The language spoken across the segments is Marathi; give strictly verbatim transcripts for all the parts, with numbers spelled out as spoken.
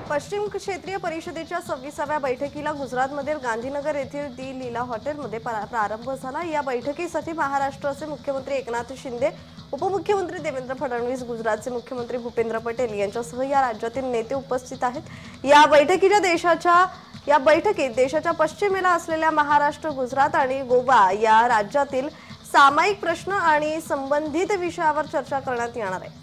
पश्चिम क्षेत्रीय परिषदेच्या सव्वीसाव्या बैठकीला गुजरातमधील गांधीनगर येथील दी लीला हॉटेलमध्ये प्रारंभ झाला। या बैठकीसाठी महाराष्ट्राचे मुख्यमंत्री एकनाथ शिंदे, उपमुख्यमंत्री देवेंद्र फडणवीस, गुजरातचे मुख्यमंत्री भूपेंद्र पटेल यांच्यासह या राज्यातील नेते उपस्थित आहेत। या बैठकीच्या देशाच्या या बैठकीत देशाच्या पश्चिमेला असलेल्या महाराष्ट्र, गुजरात आणि गोवा या राज्यातील सामायिक प्रश्न आणि संबंधित विषयावर चर्चा करण्यात येणार आहे।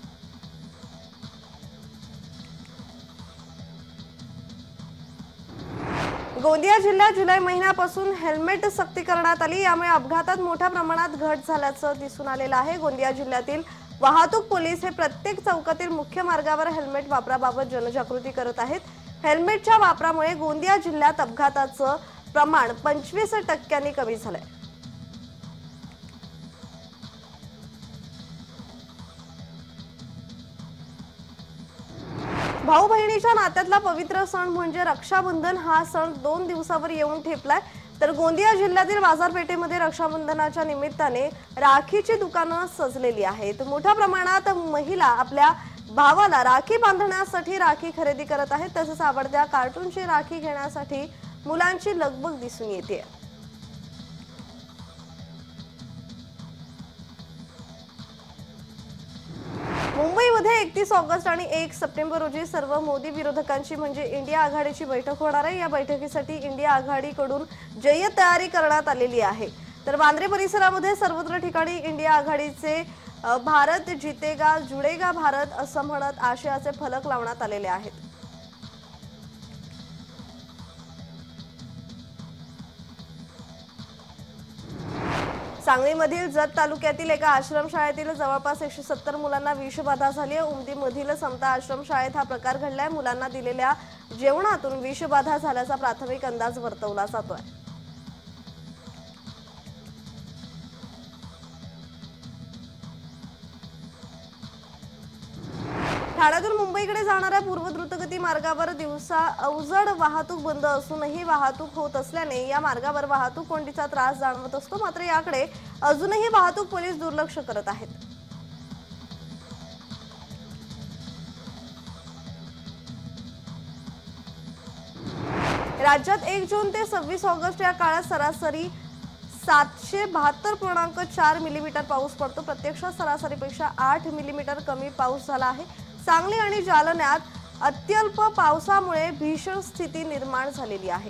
गोंदिया जिल्ह्यात जुलै महिन्यापासून हेल्मेट सक्ती करण्यात आली। यामुळे अपघातात मोठ्या प्रमाणात घट झाल्याचं दिसून आलेलं आहे। गोंदिया जिल्ह्यातील वाहतूक पोलीस हे प्रत्येक चौकातील मुख्य मार्गावर हेल्मेट वापराबाबत जनजागृती करत आहेत। हेल्मेटच्या वापरामुळे गोंदिया जिल्ह्यात अपघाताचं प्रमाण पंचवीस टक्क्यांनी कमी झालंय। भाऊ बहिणीच्या नात्यातला पवित्र सण म्हणजे रक्षाबंधन। हा सण दोन दिवसावर येऊन ठेपलाय। तर गोंदिया जिल्ह्यातील बाजारपेठेमध्ये रक्षाबंधनाच्या निमित्ताने राखीची दुकानं सजलेली आहेत। मोठ्या प्रमाणात महिला आपल्या भावाला राखी बांधण्यासाठी राखी खरेदी करत आहेत। तसेच आवडत्या कार्टूनची राखी घेण्यासाठी मुलांची लगबग दिसून येते। मुंबईमध्ये एकतीस ऑगस्ट आणि एक सप्टेंबर रोजी सर्व मोदी विरोधकांची म्हणजे इंडिया आघाडीची बैठक होणार आहे। या बैठकीसाठी इंडिया आघाडीकडून जय्यत तयारी करण्यात आलेली आहे। तर वांद्रे परिसरामध्ये सर्वत्र ठिकाणी इंडिया आघाडीचे भारत जितेगा जुडेगा भारत असं म्हणत आशयाचे फलक लावण्यात आलेले आहेत। सांगलीमधील जत तालुक्यातील एका आश्रमशाळेतील जवळपास एकशे सत्तर मुलांना विषबाधा झाली आहे। उमदीमधील समता आश्रमशाळेत हा प्रकार घडलाय। मुलांना दिलेल्या जेवणातून विषबाधा झाल्याचा प्राथमिक अंदाज वर्तवला जातोय। ठाण्यातून मुंबईकडे जाणाऱ्या पूर्व द्रुतगती मार्गावर दिवसा अवजड वाहतूक बंद असूनही वाहतूक होत असल्याने या मार्गावर वाहतूक कोंडीचा त्रास जाणवत असतो। मात्र याकडे अजूनही वाहतूक पोलीस दुर्लक्ष करत आहेत। राज्यात एक जून ते सव्वीस ऑगस्ट या काळात सरासरी सातशे बहात्तर पूर्णांक चार मिलीमीटर पाऊस पडतो। प्रत्यक्षात सरासरीपेक्षा आठ मिलीमीटर कमी पाऊस झाला आहे। सांगली आणि जालन्यात अत्यल्प पावसामुळे भीषण स्थिती निर्माण झालेली आहे।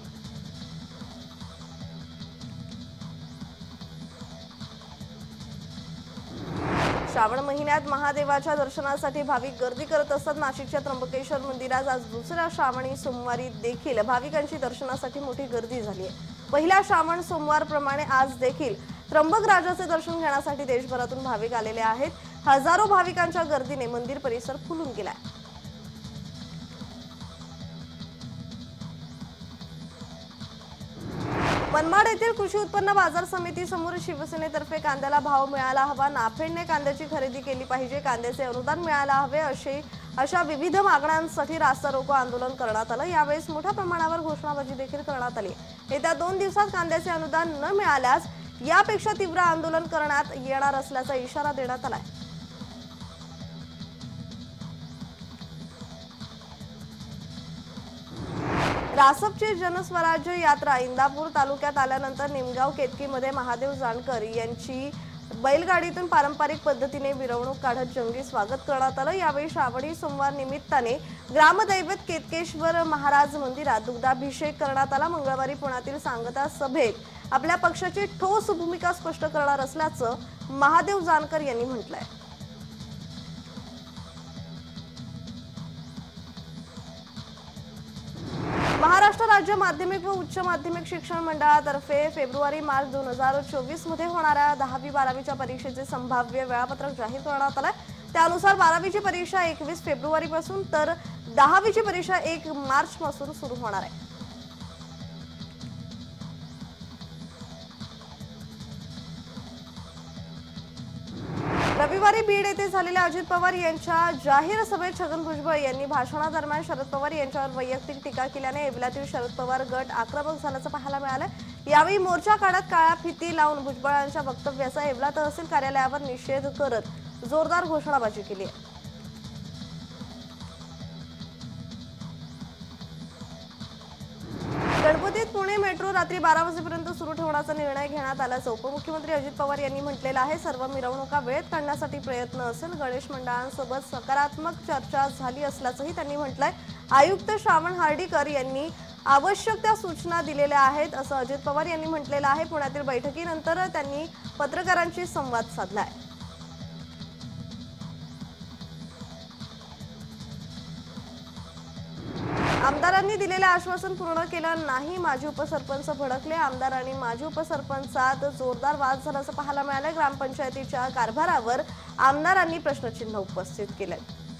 श्रावण महिन्यात महादेवाच्या दर्शनासाठी भाविक गर्दी करत असतात। नाशिकच्या त्र्यंबकेश्वर मंदिरात आज दुसऱ्या श्रावणी सोमवारी देखील भाविकांची दर्शनासाठी मोठी गर्दी झाली आहे। पहिल्या श्रावण सोमवारप्रमाणे आज देखील त्र्यंबकराजाचे दर्शन घेण्यासाठी देशभरातून भाविक आलेले आहेत। हजारो भाविकांच्या गर्दीने मंदिर परिसर फुलून गेलाय। मनमाड येथील कृषी उत्पन्न बाजार समिती समोर शिवसेनेतर्फे कांद्याला भाव मिळाला हवा, नाफेडने कांद्याची खरेदी केली पाहिजे, कांद्याचे अनुदान मिळायला हवे अशी अशा विविध मागण्यांसाठी रास्ता रोको आंदोलन करण्यात आलं। यावेळेस मोठ्या प्रमाणावर घोषणाबाजी देखील करण्यात आली। येत्या दोन दिवसात कांद्याचे अनुदान न मिळाल्यास यापेक्षा तीव्र आंदोलन करण्यात येणार असल्याचा इशारा देण्यात आलाय। रासपची जनस्वराज्य यात्रा इंदापूर तालुक्यात आल्यानंतर निमगाव केतकीमध्ये महादेव जानकर यांची बैलगाडीतून पारंपरिक पद्धतीने मिरवणूक काढत जंगी स्वागत करण्यात आलं। यावेळी श्रावणी सोमवार निमित्ताने ग्रामदैवत केतकेश्वर महाराज मंदिरात दुग्धाभिषेक करण्यात आला। मंगळवारी पुण्यातील सांगता सभेत आपल्या पक्षाची ठोस भूमिका स्पष्ट करणार असल्याचं महादेव जानकर यांनी म्हटलंय। महाराष्ट्र राज्य माध्यमिक व उच्च माध्यमिक शिक्षण मंडळातर्फे फेब्रुवारी मार्च दोन हजार चोवीस मध्ये होणाऱ्या दहावी बारावीच्या परीक्षेचे संभाव्य वेळापत्रक जाहीर करण्यात आले। त्यानुसार बारावीची परीक्षा एकवीस फेब्रुवारी पासून तर दहावीची परीक्षा एक मार्च पासून सुरू होणार आहे। रविवारी बीड येथे झालेल्या अजित पवार यांच्या जाहीर सभेत छगन भुजबळ यांनी भाषणादरम्यान शरद पवार यांच्यावर वैयक्तिक टीका केल्याने येवल्यातील शरद पवार गट आक्रमक झाल्याचं पाहायला मिळालं। यावेळी मोर्चा काढत काळ्या फिती लावून भुजबळांच्या वक्तव्याचा येवला तहसील कार्यालयावर निषेध करत जोरदार घोषणाबाजी केली आहे। मुंबईत पुणे मेट्रो रात्री बारा वाजेपर्यंत सुरू ठेवण्याचा निर्णय घेण्यात आल्याचं उपमुख्यमंत्री अजित पवार यांनी म्हटलेलं आहे। सर्व मिरवणुका वेळेत काढण्यासाठी प्रयत्न असेल। गणेश मंडळांसोबत सकारात्मक चर्चा झाली असल्याचंही त्यांनी म्हटलंय। आयुक्त श्रावण हार्डीकर यांनी आवश्यक त्या सूचना दिलेल्या आहेत असं अजित पवार यांनी म्हटलेलं आहे। पुण्यातील बैठकीनंतर त्यांनी पत्रकारांशी संवाद साधलाय। आमदारांनी दिलेले आश्वासन पूर्ण केलं नाही, माजी उपसरपंच भडकले। आमदार आणि माजी उपसरपंचात जोरदार वाद झाल्याचं पाहायला मिळालं। ग्रामपंचायतीच्या कारभारावर आमदारांनी प्रश्नचिन्ह उपस्थित केले।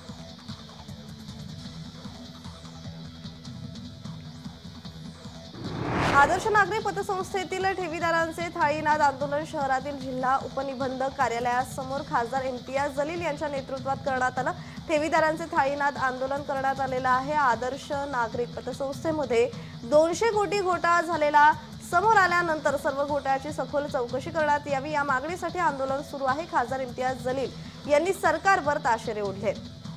आदर्श नागरी पतसंस्थेतील ठेवीदारांचे थाळीनाद आंदोलन शहरातील जिल्हा उपनिबंधक कार्यालयासमोर खासदार इम्तियाज जलील यांच्या नेतृत्वात करण्यात आलं। ठेवीदारांचे थाळीनाद आंदोलन करण्यात आलेलं आहे। आदर्श नागरी पतसंस्थेमध्ये दोनशे कोटी घोटाळा झालेला समोर आल्यानंतर सर्व घोटाळ्याची सखोल चौकशी करण्यात यावी या मागणीसाठी आंदोलन सुरू आहे। खासदार इम्तियाज जलील यांनी सरकारवर ताशेरे ओढले।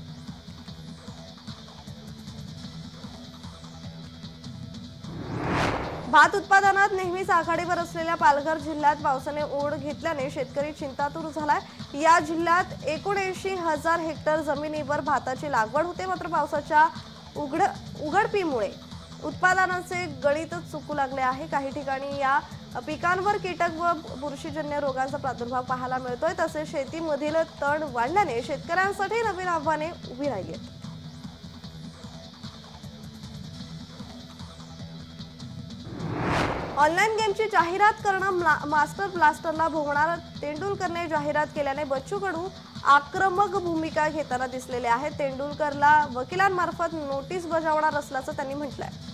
भात उत्पादनात नेहमीच आघाडीवर असलेल्या पालघर जिल्ह्यात पावसाने ओढ घेतल्याने शेतकरी चिंतातूर झालाय। या जिल्ह्यात एकोणऐंशी हजार हेक्टर जमिनीवर भाताची लागवड होते, मात्र पावसाच्या उघड उघडपीमुळे उत्पादनाचे गणित चुकू लागले आहे। काही ठिकाणी या पिकांवर कीटक व बुरशीजन्य रोगांचा प्रादुर्भाव पाहायला मिळतोय। तसेच शेतीमधील तण वाढल्याने शेतकऱ्यांसाठी नवीन आव्हाने उभी राहिली आहेत। ऑनलाईन गेमची जाहिरात करणं मास्टर ब्लास्टरला भोगणार। तेंडुलकरने जाहिरात केल्याने बच्चू कडू आक्रमक भूमिका घेताना दिसलेले आहेत। तेंडुलकरला वकिलांमार्फत नोटीस बजावणार असल्याचं त्यांनी म्हटलंय।